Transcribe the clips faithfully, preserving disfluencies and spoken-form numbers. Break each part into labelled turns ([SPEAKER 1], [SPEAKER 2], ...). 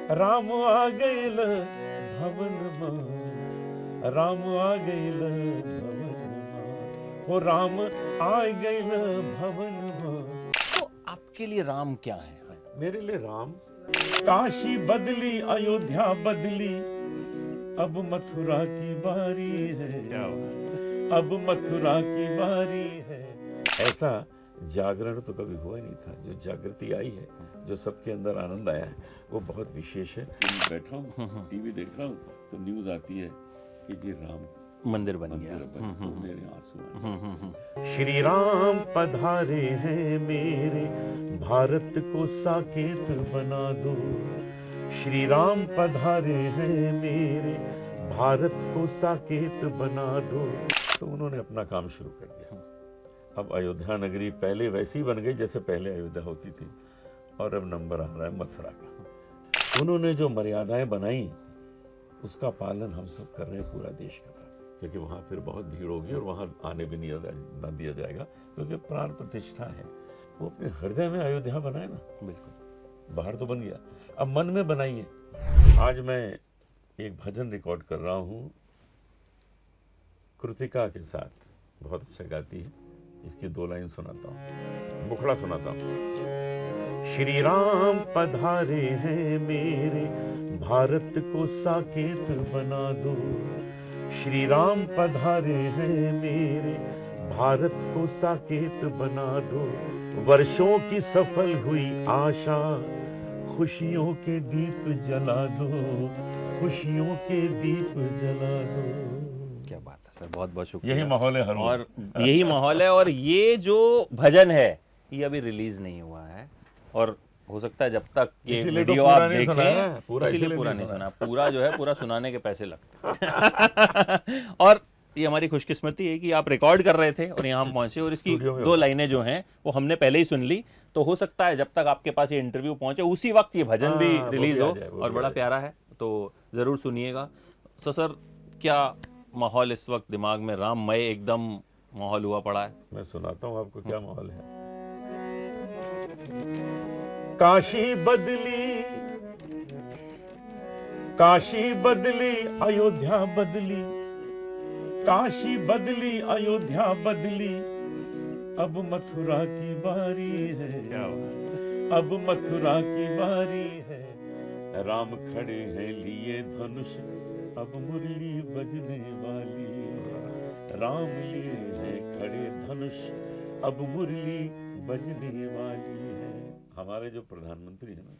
[SPEAKER 1] राम आ गइल भवन में, राम आ गइल भवन में, हो राम आ गइल भवन में।
[SPEAKER 2] तो आपके लिए राम क्या है?
[SPEAKER 1] मेरे लिए राम काशी बदली, अयोध्या बदली, अब मथुरा की बारी है, अब मथुरा की बारी है। ऐसा जागरण तो कभी हुआ ही नहीं था। जो जागृति आई है, जो सबके अंदर आनंद आया है, वो बहुत विशेष है। मैं बैठा हूँ, टीवी देख रहा हूँ, तो न्यूज आती है कि जी राम
[SPEAKER 2] मंदिर बन गया।
[SPEAKER 1] तो मेरे आंसू। श्री राम पधारे हैं मेरे, भारत को साकेत बना दो। श्री राम पधारे हैं मेरे, भारत को साकेत बना दो। तो उन्होंने अपना काम शुरू कर दिया। अब अयोध्या नगरी पहले वैसी बन गई जैसे पहले अयोध्या होती थी, और अब नंबर आ रहा है मथुरा का। उन्होंने जो मर्यादाएं बनाई, उसका पालन हम सब कर रहे हैं, पूरा देश कर रहा है। क्योंकि वहां फिर बहुत भीड़ होगी और वहां आने भी नहीं ना दिया जाएगा, क्योंकि प्राण प्रतिष्ठा है। वो अपने हृदय में अयोध्या बनाए ना, बिल्कुल। बाहर तो बन गया, अब मन में बनाइए। आज मैं एक भजन रिकॉर्ड कर रहा हूं कृतिका के साथ, बहुत अच्छा गाती है। इसकी दो लाइन सुनाता हूं, मुखड़ा सुनाता हूं। श्री राम पधारे हैं मेरे, भारत को साकेत बना दो। श्री राम पधारे हैं मेरे, भारत को साकेत बना दो। वर्षों की सफल हुई आशा, खुशियों के दीप जला दो, खुशियों के दीप जला दो।
[SPEAKER 2] क्या बात है सर, बहुत बहुत शुक्रिया।
[SPEAKER 1] यही माहौल है हर
[SPEAKER 2] और यही माहौल है। और ये जो भजन है ये अभी रिलीज नहीं हुआ है, और हो सकता है जब तक ये वीडियो आप देखें, इसीलिए पूरा नहीं सुना। पूरा जो है पूरा सुनाने के पैसे लगते हैं। और ये हमारी खुशकिस्मती है कि आप रिकॉर्ड कर रहे थे और यहाँ हम पहुंचे, और इसकी दो लाइनें जो हैं वो हमने पहले ही सुन ली। तो हो सकता है जब तक आपके पास ये इंटरव्यू पहुंचे उसी वक्त ये भजन भी रिलीज हो, और बड़ा प्यारा है, तो जरूर सुनिएगा। सो सर, क्या माहौल इस वक्त दिमाग में राममय एकदम माहौल हुआ पड़ा है?
[SPEAKER 1] मैं सुनाता हूं आपको क्या माहौल है। काशी बदली, काशी बदली, अयोध्या बदली, काशी बदली, अयोध्या बदली, अब मथुरा की बारी है, अब मथुरा की बारी है। राम खड़े हैं लिए धनुष, अब मुरली बजने वाली। राम लिए हैं खड़े धनुष, अब मुरली बजने वाली है। हमारे जो प्रधानमंत्री हैं ना,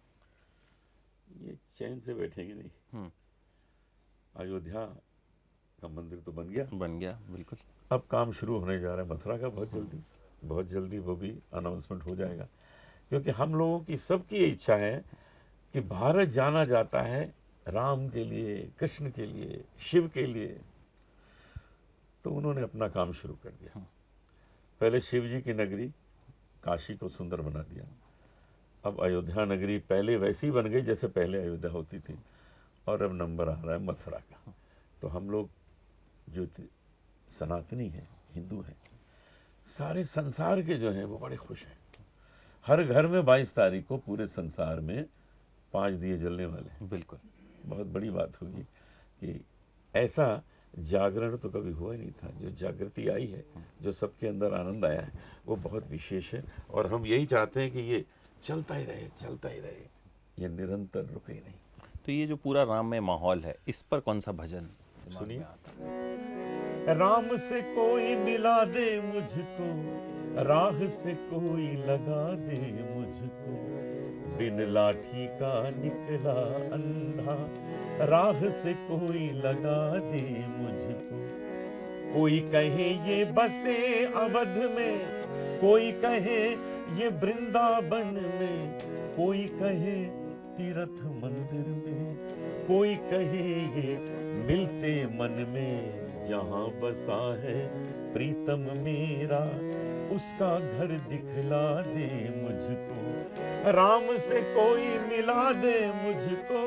[SPEAKER 1] ये चैन से बैठेंगे नहीं। अयोध्या का मंदिर तो बन गया,
[SPEAKER 2] बन गया बिल्कुल।
[SPEAKER 1] अब काम शुरू होने जा रहा है मथुरा का, बहुत जल्दी, बहुत जल्दी वो भी अनाउंसमेंट हो जाएगा। क्योंकि हम लोगों की सबकी इच्छा है कि भारत जाना जाता है राम के लिए, कृष्ण के लिए, शिव के लिए। तो उन्होंने अपना काम शुरू कर दिया। पहले शिव जी की नगरी काशी को सुंदर बना दिया, अब अयोध्या नगरी पहले वैसी बन गई जैसे पहले अयोध्या होती थी, और अब नंबर आ रहा है मथुरा का। तो हम लोग जो सनातनी हैं, हिंदू हैं, सारे संसार के जो हैं वो बड़े खुश हैं। हर घर में बाईस तारीख को पूरे संसार में पांच दिए जलने वाले।
[SPEAKER 2] बिल्कुल,
[SPEAKER 1] बहुत बड़ी बात होगी कि ऐसा जागरण तो कभी हुआ ही नहीं था। जो जागृति आई है, जो सबके अंदर आनंद आया है, वो बहुत विशेष है। और हम यही चाहते हैं कि ये चलता ही रहे, चलता ही रहे, ये निरंतर रुके ही नहीं।
[SPEAKER 2] तो ये जो पूरा राम में माहौल है, इस पर कौन सा भजन
[SPEAKER 1] सुनिए। राम से कोई मिला दे मुझको, राह से कोई लगा दे मुझको, बिन लाठी का निकला अंधा, राह से कोई लगा दे मुझको। कोई कहे ये बसे अवध में, कोई कहे ये वृंदावन में, कोई कहे तीर्थ मंदिर में, कोई कहे ये मिलते मन में। जहां बसा है प्रीतम मेरा, उसका घर दिखला दे मुझको, राम से कोई मिला दे मुझको।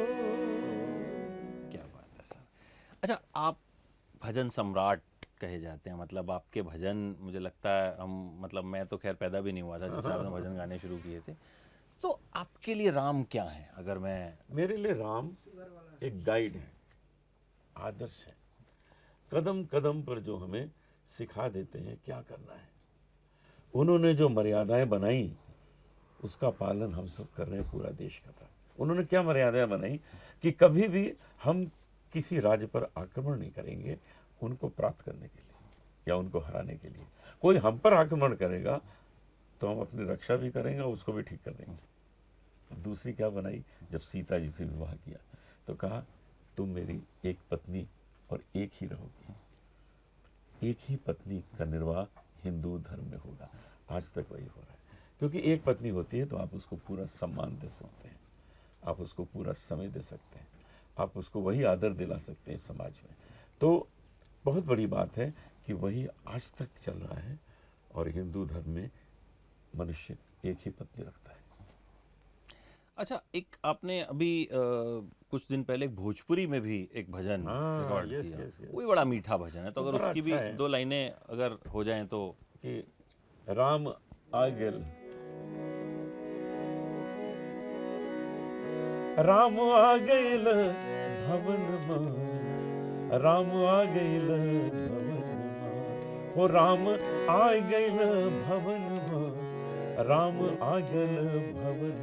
[SPEAKER 2] क्या बात है सर। अच्छा, आप भजन सम्राट कहे जाते हैं, मतलब आपके भजन, मुझे लगता है हम, मतलब मैं तो खैर पैदा भी नहीं हुआ था जब से आपने भजन गाने शुरू किए थे, तो आपके लिए राम क्या है? अगर मैं
[SPEAKER 1] मेरे लिए राम एक गाइड है, आदर्श है, कदम कदम पर जो हमें सिखा देते हैं क्या करना है। उन्होंने जो मर्यादाएं बनाई उसका पालन हम सब कर रहे हैं, पूरा देश कर रहा है। उन्होंने क्या मर्यादाएं बनाई कि कभी भी हम किसी राज्य पर आक्रमण नहीं करेंगे उनको प्राप्त करने के लिए या उनको हराने के लिए। कोई हम पर आक्रमण करेगा तो हम अपनी रक्षा भी करेंगे, उसको भी ठीक कर देंगे। दूसरी क्या बनाई, जब सीता जी से विवाह किया तो कहा तुम मेरी एक पत्नी और एक ही रहोगी। एक ही पत्नी का निर्वाह हिंदू धर्म में होगा। आज तक वही हो रहा है, क्योंकि एक पत्नी होती है तो आप उसको पूरा सम्मान दे सकते हैं, आप उसको पूरा समय दे सकते हैं, आप उसको वही आदर दिला सकते हैं समाज में। तो बहुत बड़ी बात है कि वही आज तक चल रहा है और हिंदू धर्म में मनुष्य एक ही पत्नी रखता है।
[SPEAKER 2] अच्छा, एक आपने अभी आ, कुछ दिन पहले भोजपुरी में भी एक भजन रिकॉर्ड
[SPEAKER 1] यस,
[SPEAKER 2] किया,
[SPEAKER 1] यस, यस।
[SPEAKER 2] वो भी बड़ा मीठा भजन है, तो अगर उसकी
[SPEAKER 1] अच्छा
[SPEAKER 2] भी
[SPEAKER 1] है।
[SPEAKER 2] दो लाइनें अगर हो जाएं तो।
[SPEAKER 1] कि राम आ गेल, राम आ गइल भवन में, राम आ गइल भवन में, हो राम आ गइल भवन में, राम आ गइल भवन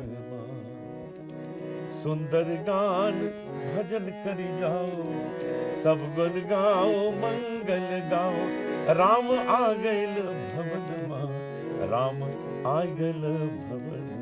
[SPEAKER 1] में। सुंदर गान भजन करी जाओ, सब गुण गाओ मंगल गाओ, राम आ गइल भवन में, राम आ गइल भवन में।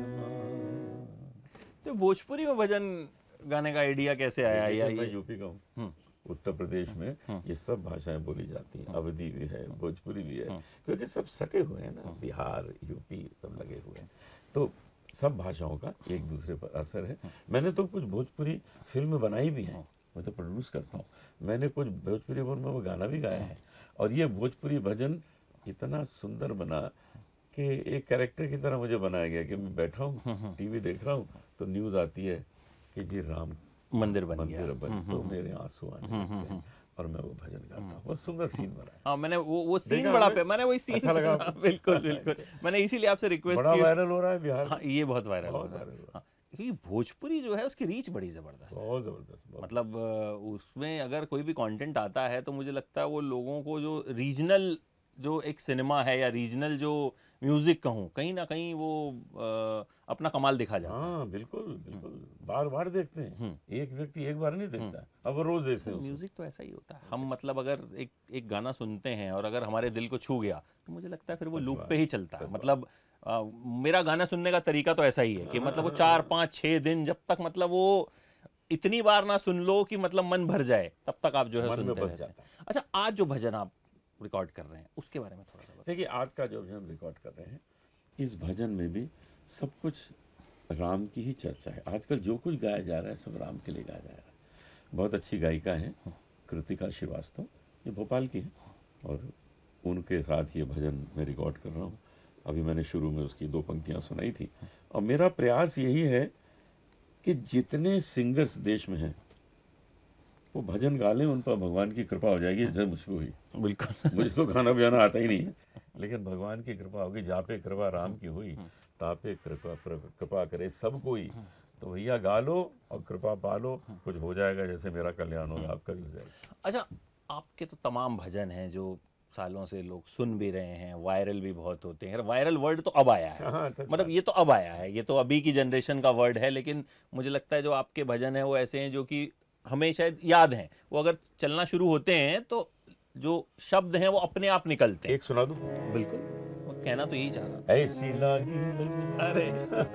[SPEAKER 2] तो भोजपुरी में भजन गाने का आइडिया कैसे आया? या
[SPEAKER 1] मैं
[SPEAKER 2] ये
[SPEAKER 1] यूपी का हूँ, उत्तर प्रदेश में ये सब भाषाएं बोली जाती हैं, अवधी भी है, भोजपुरी भी है, क्योंकि सब सटे हुए हैं ना, बिहार यूपी सब लगे हुए हैं, तो सब भाषाओं का एक दूसरे पर असर है। मैंने तो कुछ भोजपुरी फिल्म बनाई भी है, मैं तो प्रोड्यूस करता हूँ, मैंने कुछ भोजपुरी फिल्म में वो गाना भी गाया है। और ये भोजपुरी भजन इतना सुंदर बना कि एक कैरेक्टर की तरह मुझे बनाया गया कि मैं बैठा हूँ टीवी देख रहा हूँ तो न्यूज आती है कि जी राम
[SPEAKER 2] मंदिर बन
[SPEAKER 1] मंदिर
[SPEAKER 2] गया,
[SPEAKER 1] बन, तो मेरे आंसू आने लगते हैं और मैं वो भजन गाता हूँ। बहुत सुंदर सीन बना है।
[SPEAKER 2] हाँ, मैंने वो वो सीन
[SPEAKER 1] देखा
[SPEAKER 2] बड़ा
[SPEAKER 1] आपने?
[SPEAKER 2] पे मैंने वही सीन
[SPEAKER 1] अच्छा लगा आपको?
[SPEAKER 2] हाँ, बिल्कुल बिल्कुल, मैंने इसीलिए आपसे रिक्वेस्ट
[SPEAKER 1] बड़ा
[SPEAKER 2] की।
[SPEAKER 1] वायरल हो रहा है बिहार
[SPEAKER 2] हाँ,
[SPEAKER 1] में,
[SPEAKER 2] ये बहुत वायरल हो
[SPEAKER 1] बहुत
[SPEAKER 2] रहा है।
[SPEAKER 1] वायरल हो रहा
[SPEAKER 2] हाँ, क्योंकि भोजपुरी जो है उसकी रीच बड़ी जबरदस्त है।
[SPEAKER 1] बहुत जबरदस्त, बहुत
[SPEAKER 2] मतलब अ, उसमें अगर कोई भी कंटेंट आता है तो मुझे लगता है वो लोगों को जो रीजनल जो एक सिनेमा है या रीजनल जो म्यूजिक कहूँ, कहीं ना कहीं वो अ, अपना कमाल दिखा जाता है।
[SPEAKER 1] हाँ बिल्कुल बिल्कुल, बार बार देखते हैं, एक व्यक्ति एक बार नहीं देखता है, अब वो रोज देखते हैं उसको।
[SPEAKER 2] म्यूजिक तो ऐसा ही होता है, हम मतलब अगर एक एक गाना सुनते हैं और अगर हमारे दिल को छू गया तो मुझे लगता है फिर वो
[SPEAKER 1] सच
[SPEAKER 2] लूप
[SPEAKER 1] बात,
[SPEAKER 2] पे ही चलता है।
[SPEAKER 1] सच
[SPEAKER 2] मतलब अ, मेरा गाना सुनने का तरीका तो ऐसा ही है कि मतलब वो चार पाँच छः दिन जब तक मतलब वो इतनी बार ना सुन लो कि मतलब मन भर जाए, तब तक आप जो है
[SPEAKER 1] मन में
[SPEAKER 2] सुनते
[SPEAKER 1] बस
[SPEAKER 2] रहते हैं।
[SPEAKER 1] जाता है।
[SPEAKER 2] अच्छा, आज जो भजन आप रिकॉर्ड कर रहे हैं उसके बारे में थोड़ा सा बताइए।
[SPEAKER 1] देखिए, आज का जो हम रिकॉर्ड कर रहे हैं इस भजन में भी सब कुछ राम की ही चर्चा है। आजकल जो कुछ गाया जा रहा है सब राम के लिए गाया जा रहा है। बहुत अच्छी गायिका है कृतिका श्रीवास्तव, ये भोपाल की है, और उनके साथ ये भजन मैं रिकॉर्ड कर रहा हूँ। अभी मैंने शुरू में उसकी दो पंक्तियां सुनाई थी, और मेरा प्रयास यही है कि जितने सिंगर्स देश में हैं वो भजन गा लें, उन पर भगवान की कृपा हो जाएगी, जैसे मुझको हुई।
[SPEAKER 2] बिल्कुल।
[SPEAKER 1] मुझे तो गाना बजाना आता ही नहीं है, लेकिन भगवान की कृपा होगी। जहाँ पे कृपा राम की हुई तहाँ पे कृपा कृपा करे सब कोई। तो भैया गा लो और कृपा पा लो, कुछ हो जाएगा, जैसे मेरा कल्याण होगा आपका भी हो जाएगा।
[SPEAKER 2] अच्छा, आपके तो तमाम भजन हैं जो सालों से लोग सुन भी रहे हैं, वायरल भी बहुत होते हैं। वायरल वर्ड तो अब आया है,
[SPEAKER 1] हाँ, सच
[SPEAKER 2] मतलब
[SPEAKER 1] बात।
[SPEAKER 2] ये तो अब आया है, ये तो अभी की जनरेशन का वर्ड है, लेकिन मुझे लगता है जो आपके भजन हैं वो ऐसे हैं जो कि हमें शायद याद हैं। वो अगर चलना शुरू होते हैं तो जो शब्द हैं वो अपने आप निकलते हैं।
[SPEAKER 1] एक सुना दूं?
[SPEAKER 2] बिल्कुल, मैं कहना तो यही चाह रहा था।
[SPEAKER 1] ऐसी लागी लगी।
[SPEAKER 2] अरे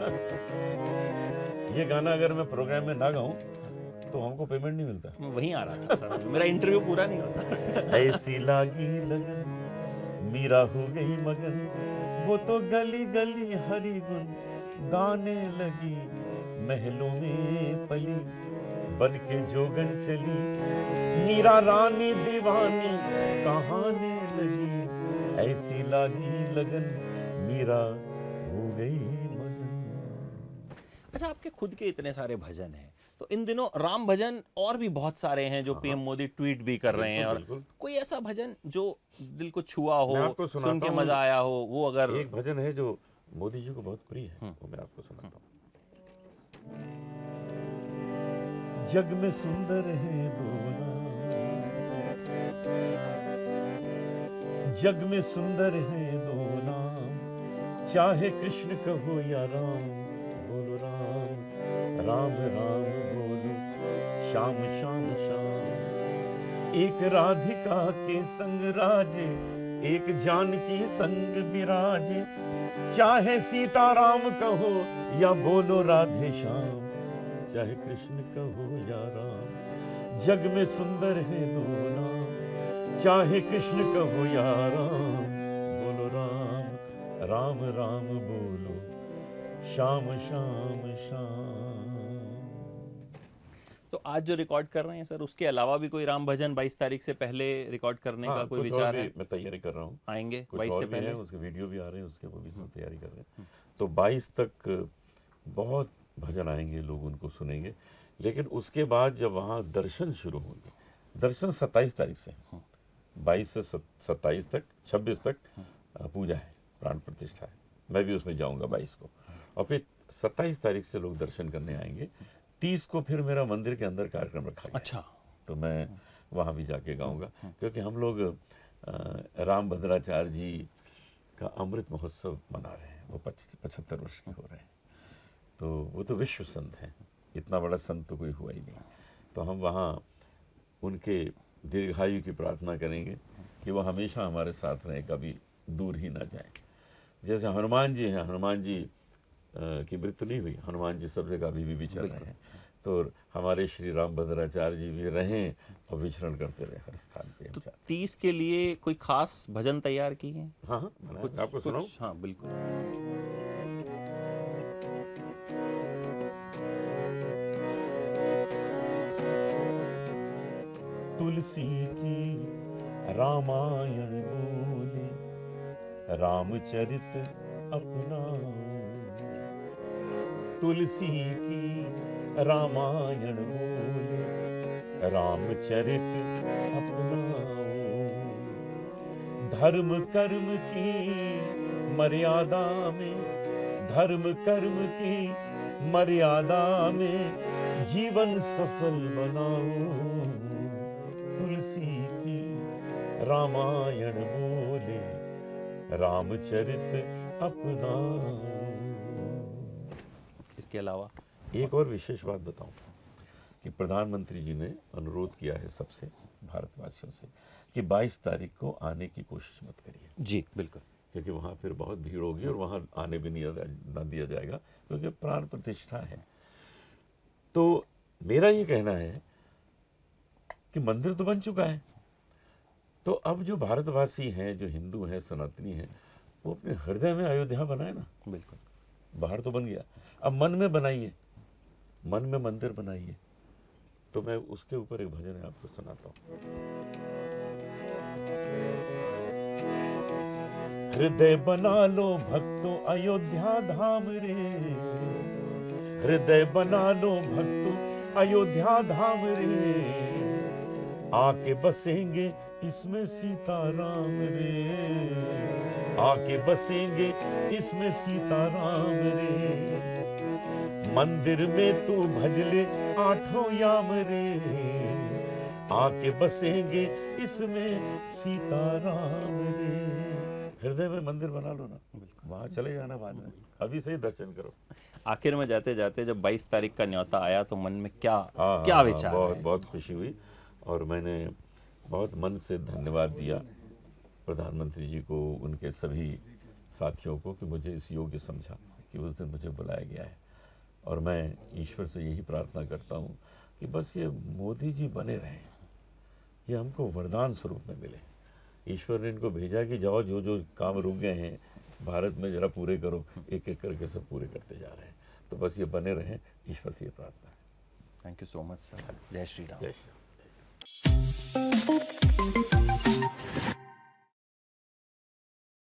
[SPEAKER 1] ये गाना अगर मैं प्रोग्राम में ना गाऊं तो हमको पेमेंट नहीं मिलता।
[SPEAKER 2] मैं वहीं आ रहा था सर, मेरा इंटरव्यू पूरा नहीं होता।
[SPEAKER 1] ऐसी लागी लगन मीरा हो गई मगन, वो तो गली गली हरी गुन गाने लगी, महलों में पली बन के जोगन चली, मीरा रानी दीवानी कहाने लगी, ऐसी लागी लगन मीरा हो गई मगन।
[SPEAKER 2] अच्छा, आपके खुद के इतने सारे भजन हैं, तो इन दिनों राम भजन और भी बहुत सारे हैं जो पीएम मोदी ट्वीट भी कर रहे हैं, और
[SPEAKER 1] बिल्कुल।
[SPEAKER 2] कोई ऐसा भजन जो दिल को छुआ हो,
[SPEAKER 1] मैं आपको
[SPEAKER 2] सुन
[SPEAKER 1] सुनाता
[SPEAKER 2] के
[SPEAKER 1] हूँ।
[SPEAKER 2] मजा आया हो, वो अगर
[SPEAKER 1] एक भजन है जो मोदी जी को बहुत प्रिय है, वो मैं आपको सुनाता हूँ। जग में सुंदर है दो नाम, जग में सुंदर है दो नाम, चाहे कृष्ण कहो या राम, बोलो राम राम राम बोलो श्याम श्याम श्याम। एक राधिका के संग राजे, एक जानकी संग विराजे, चाहे सीता राम कहो या बोलो राधे श्याम, चाहे कृष्ण कहो या राम। जग में सुंदर है दो नाम, चाहे कृष्ण कहो या राम, बोलो राम राम राम बोलो श्याम श्याम श्याम।
[SPEAKER 2] तो आज जो रिकॉर्ड कर रहे हैं सर, उसके अलावा भी कोई राम भजन बाईस तारीख से पहले रिकॉर्ड करने
[SPEAKER 1] हाँ,
[SPEAKER 2] का कोई
[SPEAKER 1] कुछ
[SPEAKER 2] विचार
[SPEAKER 1] और
[SPEAKER 2] है?
[SPEAKER 1] मैं तैयारी कर रहा हूँ,
[SPEAKER 2] आएंगे
[SPEAKER 1] बाईस से पहले, उसके वीडियो भी आ रहे हैं, उसके वो भी सब तैयारी कर रहे हैं। तो बाईस तक बहुत भजन आएंगे, लोग उनको सुनेंगे। लेकिन उसके बाद जब वहाँ दर्शन शुरू होंगे, दर्शन सत्ताईस तारीख से, बाईस से सत्ताईस तक, छब्बीस तक पूजा है, प्राण प्रतिष्ठा है, मैं भी उसमें जाऊंगा बाईस को। और फिर सत्ताईस तारीख से लोग दर्शन करने आएंगे। तीस को फिर मेरा मंदिर के अंदर कार्यक्रम रखा गया। अच्छा। तो मैं वहाँ भी जाके गाऊंगा, क्योंकि हम लोग राम भद्राचार्य जी का अमृत महोत्सव मना रहे हैं। वो पचहत्तर वर्ष के हो रहे हैं। तो वो तो विश्व संत हैं, इतना बड़ा संत तो कोई हुआ ही नहीं। तो हम वहाँ उनके दीर्घायु की प्रार्थना करेंगे कि वो हमेशा हमारे साथ रहें, कभी दूर ही ना जाएं। जैसे हनुमान जी हैं, हनुमान जी की मृत्यु नहीं हुई, हनुमान जी सब जगह अभी भी विचर रहे हैं। तो हमारे श्री राम भद्राचार्य जी भी रहें और विचरण करते रहे हर स्थान पे।
[SPEAKER 2] तो तीस के लिए कोई खास भजन तैयार की है?
[SPEAKER 1] हाँ हाँ, कुछ आपको सुनाऊं?
[SPEAKER 2] हाँ बिल्कुल।
[SPEAKER 1] तुलसी की रामायण बोले, रामचरित अपनाओ। तुलसी की रामायण बोले, रामचरित अपनाओ। धर्म कर्म की मर्यादा में, धर्म कर्म की मर्यादा में जीवन सफल बनाओ। तुलसी की रामायण बोले, रामचरित अपनाओ।
[SPEAKER 2] इसके अलावा
[SPEAKER 1] एक और विशेष बात बताऊं कि प्रधानमंत्री जी ने अनुरोध किया है सबसे, भारतवासियों से, कि बाईस तारीख को आने की कोशिश मत करिए।
[SPEAKER 2] जी बिल्कुल,
[SPEAKER 1] क्योंकि वहां फिर बहुत भीड़ होगी और वहां आने भी नहीं ना दिया जाएगा, क्योंकि प्राण प्रतिष्ठा है। तो मेरा ये कहना है कि मंदिर तो बन चुका है, तो अब जो भारतवासी हैं, जो हिंदू हैं, सनातनी हैं, वो अपने हृदय में अयोध्या बनाए ना।
[SPEAKER 2] बिल्कुल,
[SPEAKER 1] बाहर तो बन गया, अब मन में बनाइए, मन में मंदिर बनाइए। तो मैं उसके ऊपर एक भजन है, आपको सुनाता हूं। हृदय बना लो भक्तों अयोध्या धाम रे, हृदय बना लो भक्तों अयोध्या धाम रे, आके बसेंगे इसमें सीताराम रे, आके बसेंगे इसमें सीताराम रे। मंदिर में तू भजले आठों याम रे, आके बसेंगे इसमें सीताराम रे। हृदय में मंदिर बना लो ना, वहां चले जाना बाद में, अभी से ही दर्शन करो।
[SPEAKER 2] आखिर में जाते जाते जब बाईस तारीख का न्योता आया तो मन में क्या
[SPEAKER 1] हाँ,
[SPEAKER 2] क्या
[SPEAKER 1] हाँ,
[SPEAKER 2] विचार?
[SPEAKER 1] बहुत बहुत खुशी हुई और मैंने बहुत मन से धन्यवाद दिया प्रधानमंत्री जी को, उनके सभी साथियों को, कि मुझे इस योग्य समझा कि उस दिन मुझे बुलाया गया है। और मैं ईश्वर से यही प्रार्थना करता हूँ कि बस ये मोदी जी बने रहें, ये हमको वरदान स्वरूप में मिले। ईश्वर ने इनको भेजा कि जाओ, जो जो काम रुक गए हैं भारत में जरा पूरे करो, एक एक करके सब पूरे करते जा रहे हैं। तो बस ये बने रहें, ईश्वर से ये प्रार्थना है।
[SPEAKER 2] Thank you so much sir. जय श्री राम।
[SPEAKER 1] जय श्री राम।